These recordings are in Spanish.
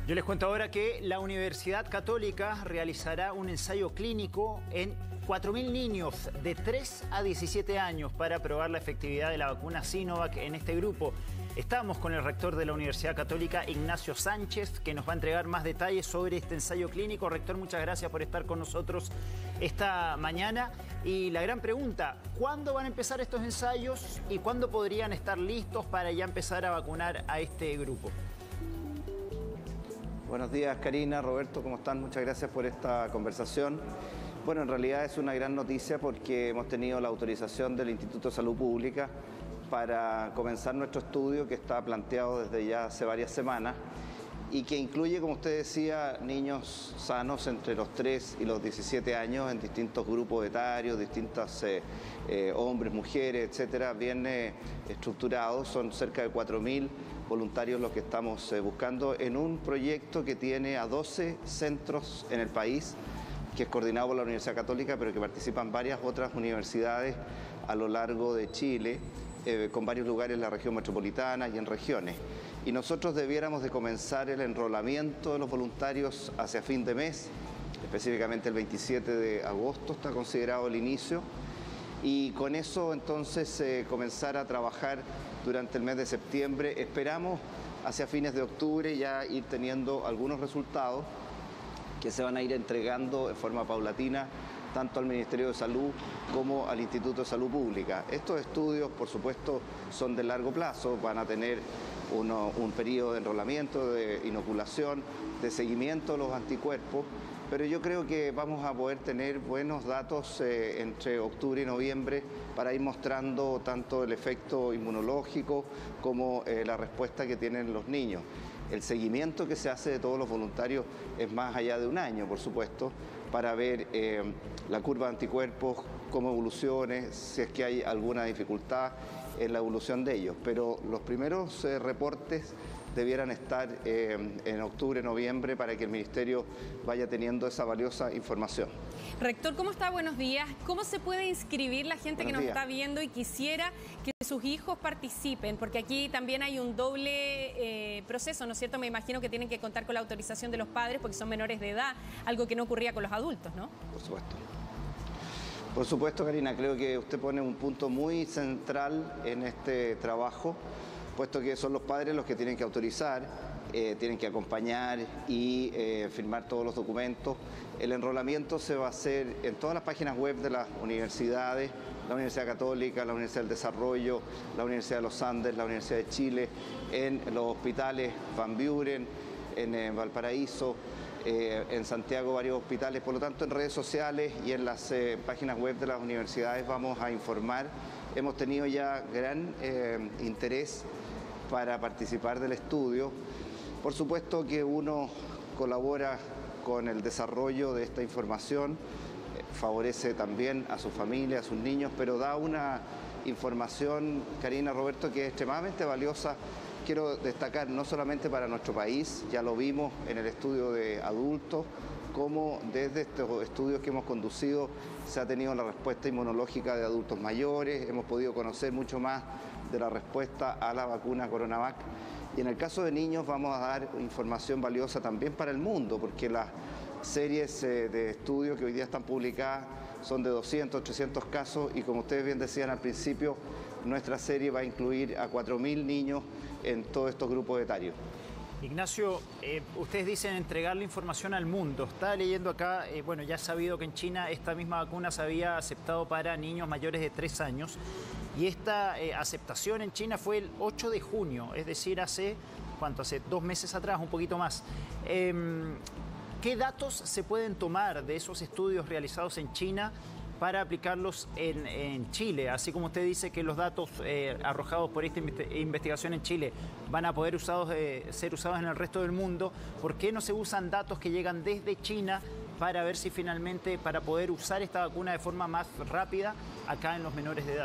Yo les cuento ahora que la Universidad Católica realizará un ensayo clínico en 4.000 niños de 3 a 17 años para probar la efectividad de la vacuna Sinovac en este grupo. Estamos con el rector de la Universidad Católica, Ignacio Sánchez, que nos va a entregar más detalles sobre este ensayo clínico. Rector, muchas gracias por estar con nosotros esta mañana. Y la gran pregunta, ¿cuándo van a empezar estos ensayos y cuándo podrían estar listos para ya empezar a vacunar a este grupo? Buenos días, Karina, Roberto, ¿cómo están? Muchas gracias por esta conversación. Bueno, en realidad es una gran noticia porque hemos tenido la autorización del Instituto de Salud Pública para comenzar nuestro estudio que está planteado desde ya hace varias semanas y que incluye, como usted decía, niños sanos entre los 3 y los 17 años en distintos grupos etarios, distintos hombres, mujeres, etcétera, bien estructurados. Son cerca de 4.000 voluntarios los que estamos buscando en un proyecto que tiene a 12 centros en el país, que es coordinado por la Universidad Católica, pero que participan varias otras universidades a lo largo de Chile, con varios lugares en la región metropolitana y en regiones. Y nosotros debiéramos de comenzar el enrolamiento de los voluntarios hacia fin de mes, específicamente el 27 de agosto está considerado el inicio, y con eso entonces comenzar a trabajar durante el mes de septiembre. Esperamos hacia fines de octubre ya ir teniendo algunos resultados que se van a ir entregando de forma paulatina tanto al Ministerio de Salud como al Instituto de Salud Pública. Estos estudios, por supuesto, son de largo plazo, van a tener un periodo de enrolamiento, de inoculación, de seguimiento de los anticuerpos, pero yo creo que vamos a poder tener buenos datos entre octubre y noviembre para ir mostrando tanto el efecto inmunológico como la respuesta que tienen los niños. El seguimiento que se hace de todos los voluntarios es más allá de un año, por supuesto, para ver la curva de anticuerpos, cómo evolucione, si es que hay alguna dificultad en la evolución de ellos. Pero los primeros reportes debieran estar en octubre, noviembre, para que el Ministerio vaya teniendo esa valiosa información. Rector, ¿cómo está? Buenos días. ¿Cómo se puede inscribir la gente que nos está viendo y quisiera que sus hijos participen? Porque aquí también hay un doble proceso, ¿no es cierto? Me imagino que tienen que contar con la autorización de los padres porque son menores de edad, algo que no ocurría con los adultos, ¿no? Por supuesto. Por supuesto, Karina, creo que usted pone un punto muy central en este trabajo, puesto que son los padres los que tienen que autorizar, tienen que acompañar y firmar todos los documentos. El enrolamiento se va a hacer en todas las páginas web de las universidades, la Universidad Católica, la Universidad del Desarrollo, la Universidad de los Andes, la Universidad de Chile, en los hospitales Van Buren, en Valparaíso, en Santiago varios hospitales. Por lo tanto, en redes sociales y en las páginas web de las universidades vamos a informar. Hemos tenido ya gran interés para participar del estudio. Por supuesto que uno colabora con el desarrollo de esta información, favorece también a su familia, a sus niños, pero da una información, Karina, Roberto, que es extremadamente valiosa. Quiero destacar no solamente para nuestro país, ya lo vimos en el estudio de adultos, como desde estos estudios que hemos conducido se ha tenido la respuesta inmunológica de adultos mayores, hemos podido conocer mucho más de la respuesta a la vacuna Coronavac. Y en el caso de niños vamos a dar información valiosa también para el mundo, porque las series de estudios que hoy día están publicadas son de 200, 300 casos y, como ustedes bien decían al principio, nuestra serie va a incluir a 4.000 niños en todos estos grupos etarios. Ignacio, ustedes dicen entregar la información al mundo. Estaba leyendo acá, bueno, ya es sabido que en China esta misma vacuna se había aceptado para niños mayores de 3 años y esta aceptación en China fue el 8 de junio, es decir, hace 2 meses atrás, un poquito más. ¿Qué datos se pueden tomar de esos estudios realizados en China para aplicarlos en Chile? Así como usted dice que los datos arrojados por esta investigación en Chile van a poder ser usados en el resto del mundo, ¿por qué no se usan datos que llegan desde China para ver si finalmente, para poder usar esta vacuna de forma más rápida acá en los menores de edad?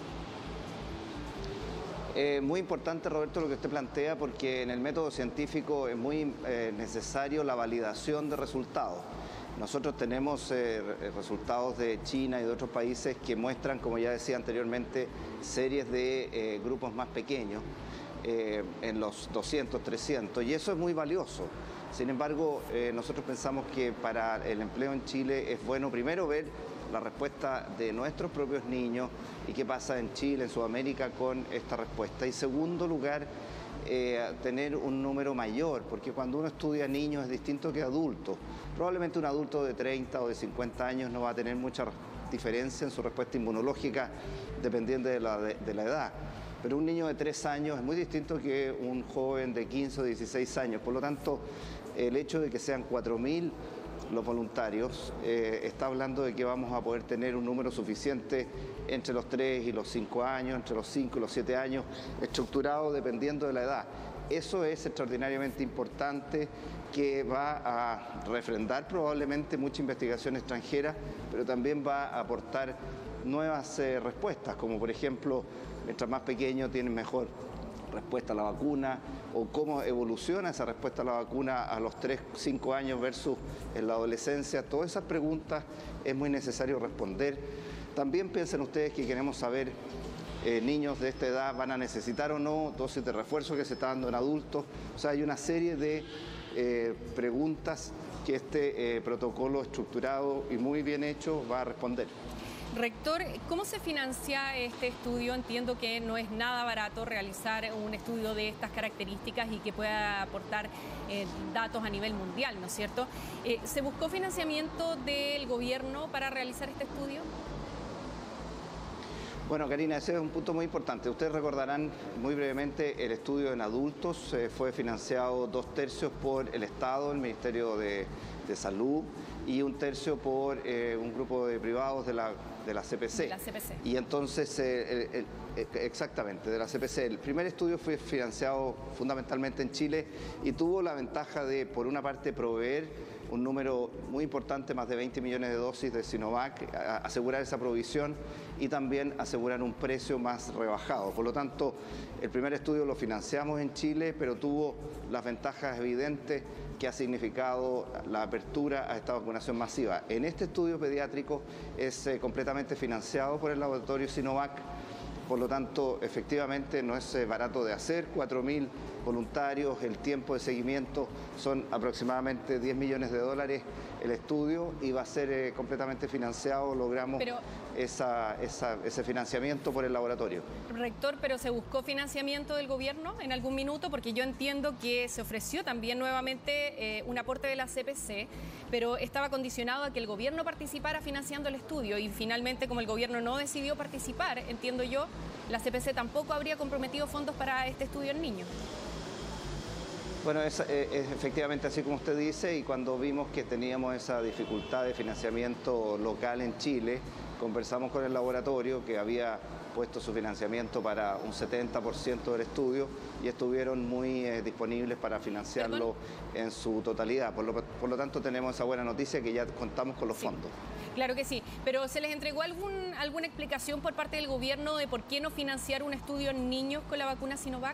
Muy importante, Roberto, lo que usted plantea, porque en el método científico es muy necesario la validación de resultados. Nosotros tenemos resultados de China y de otros países que muestran, como ya decía anteriormente, series de grupos más pequeños, en los 200, 300, y eso es muy valioso. Sin embargo, nosotros pensamos que para el empleo en Chile es bueno primero ver la respuesta de nuestros propios niños y qué pasa en Chile, en Sudamérica con esta respuesta. Y segundo lugar, tener un número mayor, porque cuando uno estudia niños es distinto que adultos. Probablemente un adulto de 30 o de 50 años no va a tener mucha diferencia en su respuesta inmunológica dependiendo de la edad. Pero un niño de 3 años es muy distinto que un joven de 15 o 16 años. Por lo tanto, el hecho de que sean 4.000 los voluntarios está hablando de que vamos a poder tener un número suficiente entre los 3 y los 5 años, entre los 5 y los 7 años, estructurado dependiendo de la edad. Eso es extraordinariamente importante, que va a refrendar probablemente mucha investigación extranjera, pero también va a aportar nuevas respuestas, como por ejemplo, mientras más pequeños tienen mejor respuesta a la vacuna, o cómo evoluciona esa respuesta a la vacuna a los 3, 5 años versus en la adolescencia. Todas esas preguntas es muy necesario responder. También piensen ustedes que queremos saber, niños de esta edad van a necesitar o no dosis de refuerzo que se está dando en adultos. O sea, hay una serie de preguntas que este protocolo estructurado y muy bien hecho va a responder. Rector, ¿cómo se financia este estudio? Entiendo que no es nada barato realizar un estudio de estas características y que pueda aportar datos a nivel mundial, ¿no es cierto? ¿Se buscó financiamiento del gobierno para realizar este estudio? Bueno, Karina, ese es un punto muy importante. Ustedes recordarán muy brevemente el estudio en adultos. Fue financiado 2/3 por el Estado, el Ministerio de Salud, y 1/3 por un grupo de privados de la CPC. De la CPC. Y entonces, exactamente, de la CPC. El primer estudio fue financiado fundamentalmente en Chile y tuvo la ventaja de, por una parte, proveer un número muy importante, más de 20 millones de dosis de Sinovac, asegurar esa provisión y también asegurar un precio más rebajado. Por lo tanto, el primer estudio lo financiamos en Chile, pero tuvo las ventajas evidentes que ha significado la apertura a esta vacunación masiva. En este estudio pediátrico es completamente financiado por el laboratorio Sinovac. Por lo tanto, efectivamente no es barato de hacer, 4.000 voluntarios, el tiempo de seguimiento son aproximadamente $10 millones el estudio, y va a ser completamente financiado. Logramos ese financiamiento por el laboratorio. Rector, ¿pero se buscó financiamiento del gobierno en algún minuto? Porque yo entiendo que se ofreció también nuevamente un aporte de la CPC, pero estaba condicionado a que el gobierno participara financiando el estudio, y finalmente, como el gobierno no decidió participar, entiendo yo, la CPC tampoco habría comprometido fondos para este estudio en niños. Bueno, es efectivamente así como usted dice, y cuando vimos que teníamos esa dificultad de financiamiento local en Chile, conversamos con el laboratorio, que había puesto su financiamiento para un 70% del estudio, y estuvieron muy disponibles para financiarlo en su totalidad. Por lo tanto, tenemos esa buena noticia, que ya contamos con los fondos. Claro que sí, pero ¿se les entregó alguna explicación por parte del gobierno de por qué no financiar un estudio en niños con la vacuna Sinovac?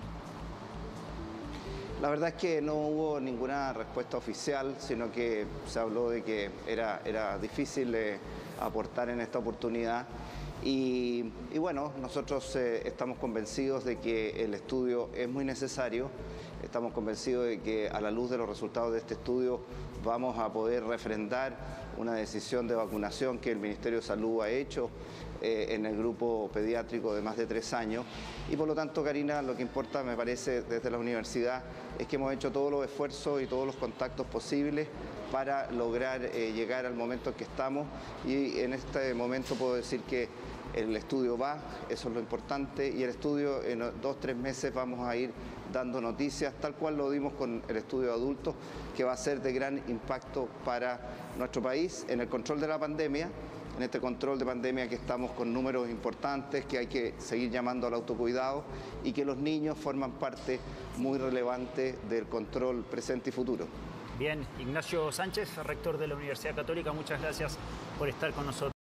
La verdad es que no hubo ninguna respuesta oficial, sino que se habló de que era difícil aportar en esta oportunidad. Y bueno, nosotros estamos convencidos de que el estudio es muy necesario. Estamos convencidos de que, a la luz de los resultados de este estudio, vamos a poder refrendar una decisión de vacunación que el Ministerio de Salud ha hecho en el grupo pediátrico de más de 3 años. Y por lo tanto, Karina, lo que importa, me parece, desde la universidad, es que hemos hecho todos los esfuerzos y todos los contactos posibles para lograr llegar al momento en que estamos. Y en este momento puedo decir que el estudio va, eso es lo importante, y el estudio en 2-3 meses vamos a ir dando noticias, tal cual lo dimos con el estudio de adultos, que va a ser de gran impacto para nuestro país en el control de la pandemia, en este control de pandemia que estamos con números importantes, que hay que seguir llamando al autocuidado, y que los niños forman parte muy relevante del control presente y futuro. Bien, Ignacio Sánchez, rector de la Universidad Católica, muchas gracias por estar con nosotros.